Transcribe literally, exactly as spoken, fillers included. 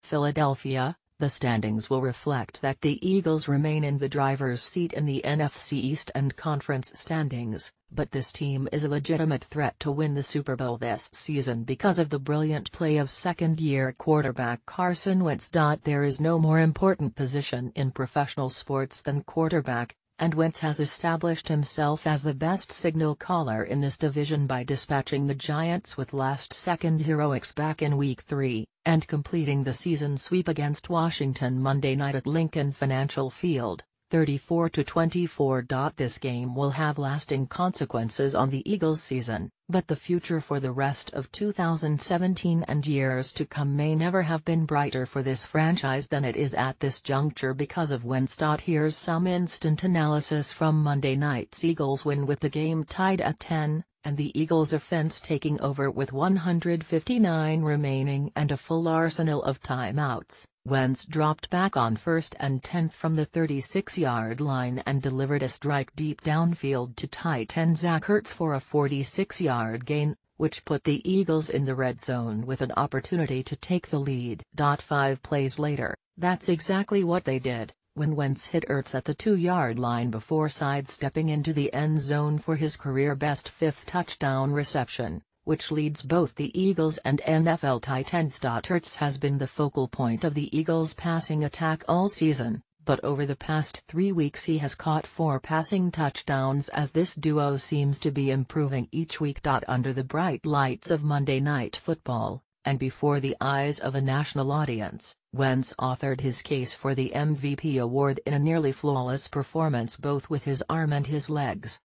Philadelphia, the standings will reflect that the Eagles remain in the driver's seat in the N F C East and conference standings, but this team is a legitimate threat to win the Super Bowl this season because of the brilliant play of second-year quarterback Carson Wentz. There is no more important position in professional sports than quarterback, and Wentz has established himself as the best signal caller in this division by dispatching the Giants with last-second heroics back in Week three, and completing the season sweep against Washington Monday night at Lincoln Financial Field, thirty-four to twenty-four. This game will have lasting consequences on the Eagles' season, but the future for the rest of two thousand seventeen and years to come may never have been brighter for this franchise than it is at this juncture because of Wentz. Here's some instant analysis from Monday night's Eagles win with the game tied at ten, and the Eagles' offense taking over with one hundred fifty-nine remaining and a full arsenal of timeouts. Wentz dropped back on first and tenth from the thirty-six-yard line and delivered a strike deep downfield to tight end Zach Ertz for a forty-six-yard gain, which put the Eagles in the red zone with an opportunity to take the lead. Five plays later, that's exactly what they did, when Wentz hit Ertz at the two-yard line before sidestepping into the end zone for his career-best fifth touchdown reception, which leads both the Eagles and N F L tight ends. Ertz has been the focal point of the Eagles' passing attack all season, but over the past three weeks he has caught four passing touchdowns as this duo seems to be improving each week. Under the bright lights of Monday Night Football, and before the eyes of a national audience, Wentz authored his case for the M V P award in a nearly flawless performance both with his arm and his legs.